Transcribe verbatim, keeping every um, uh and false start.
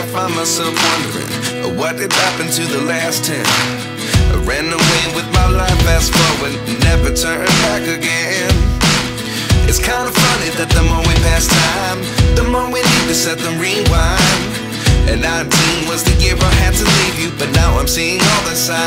find myself wondering, uh, what did happen to the last ten? I ran away with my life, fast forward, never turn back again. It's kinda funny that the more we pass time, the more we need to set the rewind. And nineteen was the year I had to leave you, but now I'm seeing all the signs.